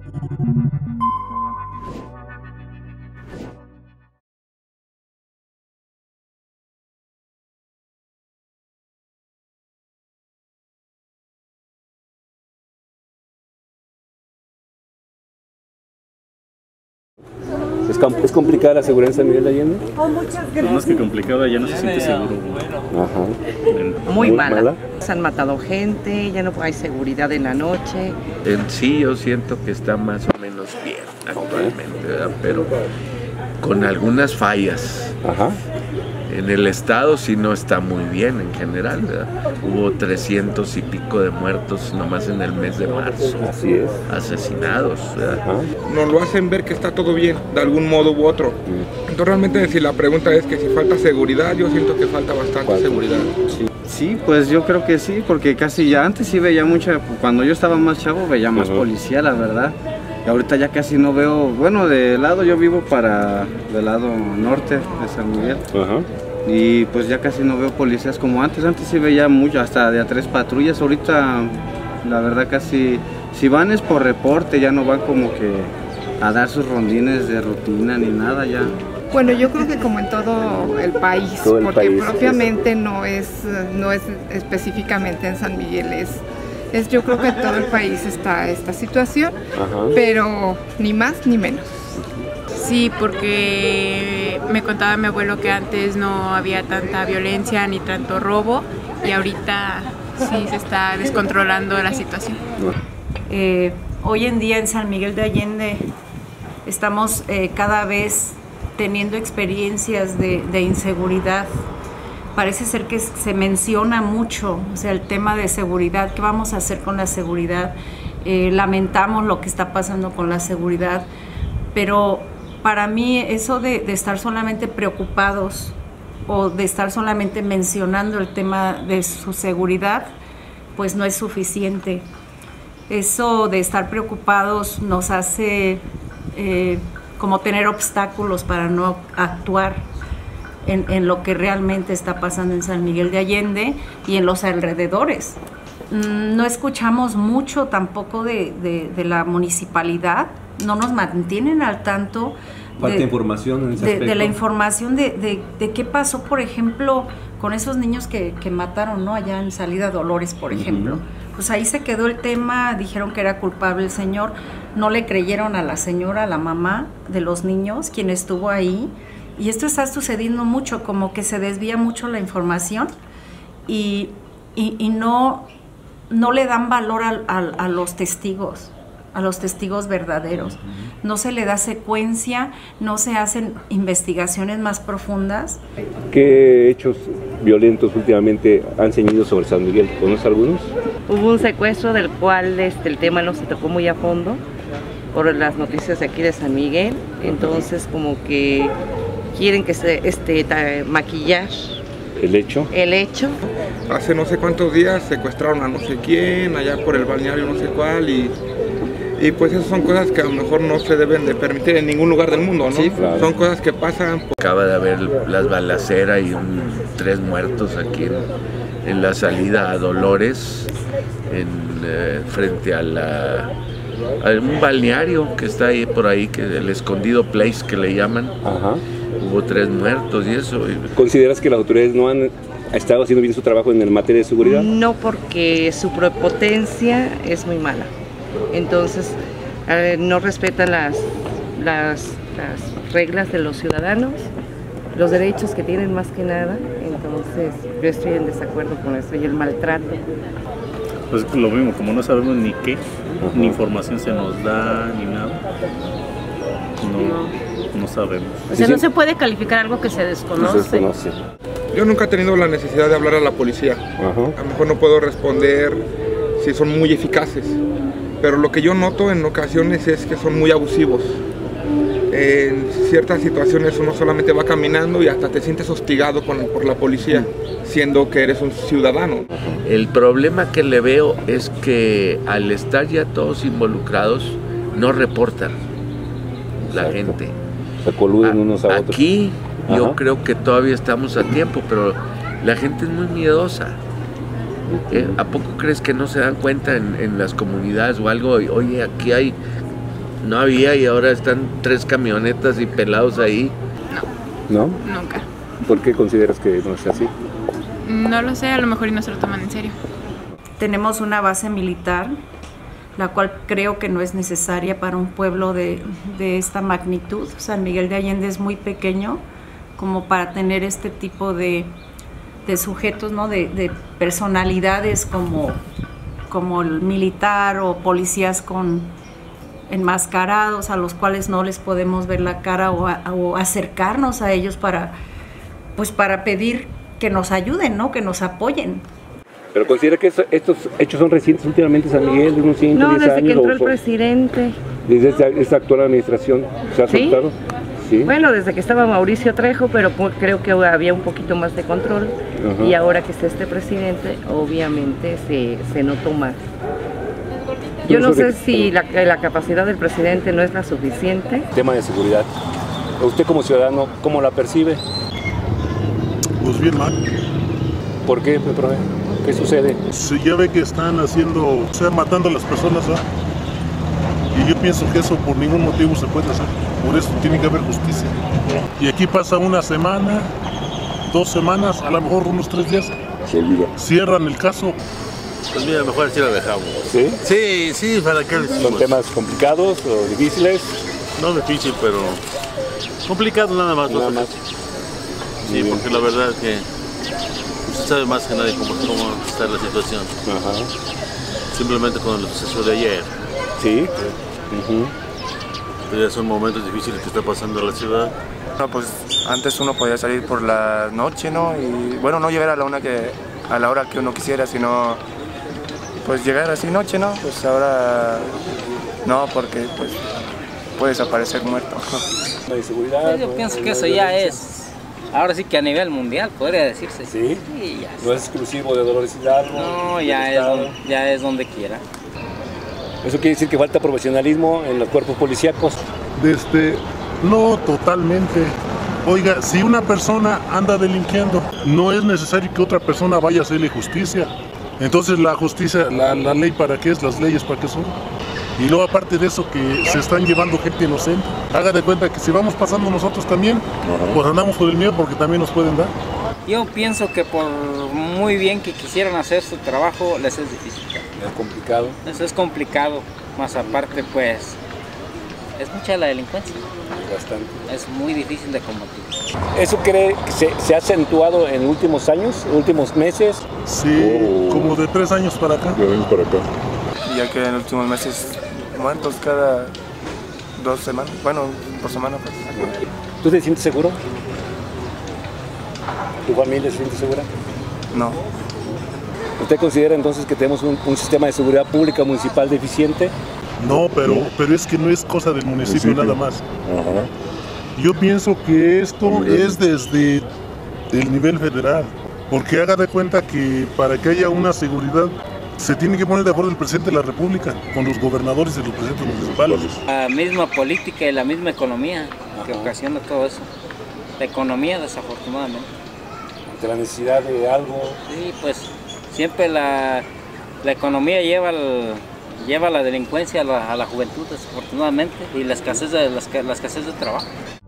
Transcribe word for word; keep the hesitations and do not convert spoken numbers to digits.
¿Es, ¿Es complicada la seguridad en San Miguel de Allende? No, más que complicada, ya no se siente seguro. Ajá. Muy, Muy mala. mala. Se han matado gente, ya no hay seguridad en la noche. En sí yo siento que está más o menos bien actualmente, ¿verdad? Pero con algunas fallas. Ajá. En el estado sí no está muy bien en general, ¿verdad? Hubo trescientos y pico de muertos nomás en el mes de marzo. Así es. Asesinados, ¿verdad? Ajá. Nos lo hacen ver que está todo bien, de algún modo u otro. Mm. Entonces realmente si la pregunta es que si falta seguridad, yo siento que falta bastante ¿Cuál? seguridad. Sí. sí, pues yo creo que sí, porque casi ya antes sí veía mucha, cuando yo estaba más chavo veía más uh-huh. policía, la verdad. Y ahorita ya casi no veo, bueno, de lado yo vivo para, del lado norte de San Miguel. Ajá. Y pues ya casi no veo policías como antes, antes sí veía mucho, hasta de a tres patrullas, ahorita la verdad casi, si van es por reporte, ya no van como que a dar sus rondines de rutina ni nada ya. Bueno, yo creo que como en todo el país, todo el porque país, propiamente es. no es, no es específicamente en San Miguel, es, es yo creo que en todo el país está esta situación, Ajá. pero ni más ni menos. Sí, porque me contaba mi abuelo que antes no había tanta violencia ni tanto robo y ahorita sí se está descontrolando la situación. Eh, hoy en día en San Miguel de Allende estamos eh, cada vez teniendo experiencias de, de inseguridad. Parece ser que se menciona mucho, o sea, el tema de seguridad, ¿qué vamos a hacer con la seguridad? Eh, lamentamos lo que está pasando con la seguridad, pero para mí eso de, de estar solamente preocupados o de estar solamente mencionando el tema de su seguridad, pues no es suficiente. Eso de estar preocupados nos hace eh, como tener obstáculos para no actuar en, en lo que realmente está pasando en San Miguel de Allende y en los alrededores. No escuchamos mucho tampoco de, de, de la municipalidad, no nos mantienen al tanto. Falta de, información en ese de, aspecto. de la información de, de, de qué pasó, por ejemplo, con esos niños que, que mataron, ¿no? Allá en Salida Dolores, por ejemplo. Uh-huh. Pues ahí se quedó el tema, dijeron que era culpable el señor, no le creyeron a la señora, a la mamá de los niños, quien estuvo ahí. Y esto está sucediendo mucho, como que se desvía mucho la información y, y, y no, no le dan valor a, a, a los testigos. a los testigos verdaderos. No se le da secuencia, no se hacen investigaciones más profundas. ¿Qué hechos violentos últimamente han ceñido sobre San Miguel? ¿Conoces algunos? Hubo un secuestro del cual este, el tema no se tocó muy a fondo por las noticias de aquí de San Miguel, entonces como que quieren que se este, maquillar ¿El hecho? El hecho. Hace no sé cuántos días secuestraron a no sé quién, allá por el balneario no sé cuál, y Y pues esas son cosas que a lo mejor no se deben de permitir en ningún lugar del mundo, ¿no? Sí, claro. Son cosas que pasan. Acaba de haber las balaceras y un, tres muertos aquí en, en la salida a Dolores, en, eh, frente a, la, a un balneario que está ahí por ahí, que el Escondido Place que le llaman. Ajá. Hubo tres muertos y eso. ¿Consideras que las autoridades no han estado haciendo bien su trabajo en el materia de seguridad? No, porque su prepotencia es muy mala. Entonces, eh, no respetan las, las, las reglas de los ciudadanos, los derechos que tienen más que nada. Entonces, yo estoy en desacuerdo con eso y el maltrato. Pues lo mismo, como no sabemos ni qué, uh-huh. ni información se nos da, ni nada, no, no sabemos. O sea, no se puede calificar algo que se desconoce. Se desconoce. Yo nunca he tenido la necesidad de hablar a la policía. Uh-huh. A lo mejor no puedo responder si son muy eficaces. Pero lo que yo noto en ocasiones es que son muy abusivos. En ciertas situaciones uno solamente va caminando y hasta te sientes hostigado con, por la policía, siendo que eres un ciudadano. El problema que le veo es que al estar ya todos involucrados, no reportan la Exacto. gente. Se coluden unos a otros. Aquí Ajá. yo creo que todavía estamos a tiempo, pero la gente es muy miedosa. ¿Eh? ¿A poco crees que no se dan cuenta en, en las comunidades o algo? Oye, aquí hay No había y ahora están tres camionetas y pelados ahí. ¿No? Nunca. ¿Por qué consideras que no es así? No lo sé, a lo mejor y no se lo toman en serio. Tenemos una base militar, la cual creo que no es necesaria para un pueblo de, de esta magnitud. San Miguel de Allende es muy pequeño como para tener este tipo de, de sujetos, ¿no? de, de personalidades como, como el militar o policías con enmascarados a los cuales no les podemos ver la cara o, a, o acercarnos a ellos para, pues para pedir que nos ayuden, ¿no? Que nos apoyen. ¿Pero considera que estos hechos son recientes últimamente en San Miguel, de unos ciento diez No, desde años? que entró el o, presidente. ¿Desde esta, esta actual administración se ha ¿Sí? soltado? Sí. Bueno, desde que estaba Mauricio Trejo, pero creo que había un poquito más de control. Ajá. Y ahora que está este presidente, obviamente se, se notó más. Yo no sé si la, la capacidad del presidente no es la suficiente. Tema de seguridad. ¿Usted como ciudadano, cómo la percibe? Pues bien mal. ¿Por qué, Pedro? ¿Qué sucede? Si ya ve que están haciendo, o sea, matando a las personas, ¿eh? Y yo pienso que eso por ningún motivo se puede hacer. Por eso tiene que haber justicia. Y aquí pasa una semana, dos semanas, a lo mejor unos tres días. Se olvida. Cierran el caso. Pues mira, mejor así lo dejamos. ¿Sí? Sí, sí, ¿para qué decimos? ¿Son temas complicados o difíciles? No difícil, pero complicado nada más. Nada más. Sí, porque la verdad es que usted sabe más que nadie cómo, cómo está la situación. Ajá. Simplemente con el suceso de ayer. Sí. Uh-huh. Ya son momentos difíciles que está pasando en la ciudad. No, pues antes uno podía salir por la noche, ¿no? Y bueno, no llegar a la una que a la hora que uno quisiera, sino pues llegar así noche, ¿no? Pues ahora no, porque pues puedes aparecer muerto. ¿La inseguridad? Yo pienso que eso ya es, ahora sí que a nivel mundial podría decirse. ¿Sí? Sí, ya ¿No es exclusivo de Dolores Hidalgo? No, ya es, donde, ya es donde quiera. ¿Eso quiere decir que falta profesionalismo en los cuerpos policíacos? Desde, no totalmente. Oiga, si una persona anda delinquiendo, no es necesario que otra persona vaya a hacerle justicia. Entonces la justicia, la, la ley para qué es, las leyes para qué son. Y luego aparte de eso que se están llevando gente inocente. Haga de cuenta que si vamos pasando nosotros también, uh-huh, pues andamos con el miedo porque también nos pueden dar. Yo pienso que por muy bien que quisieran hacer su trabajo, les es difícil. Es complicado. Eso es complicado, más aparte pues es mucha la delincuencia. Bastante. Es muy difícil de combatir. ¿Eso cree que se, se ha acentuado en últimos años, últimos meses? Sí, oh, como de tres años para acá. De años para acá. Ya que en los últimos meses muertos cada dos semanas, bueno, por semana pues. ¿Tú te sientes seguro? ¿Tu familia se siente segura? No. ¿Usted considera entonces que tenemos un, un sistema de seguridad pública municipal deficiente? No, pero, pero es que no es cosa del municipio, municipio. Nada más. Ajá. Yo pienso que esto es desde el nivel federal, porque haga de cuenta que para que haya una seguridad se tiene que poner de acuerdo el presidente de la República con los gobernadores y los presidentes municipales. La misma política y la misma economía que ocasiona todo eso. La economía, desafortunadamente. Ante la necesidad de algo. Sí, pues siempre la, la economía lleva el, lleva la delincuencia a la, a la juventud, desafortunadamente, y la escasez de, la, la escasez de trabajo.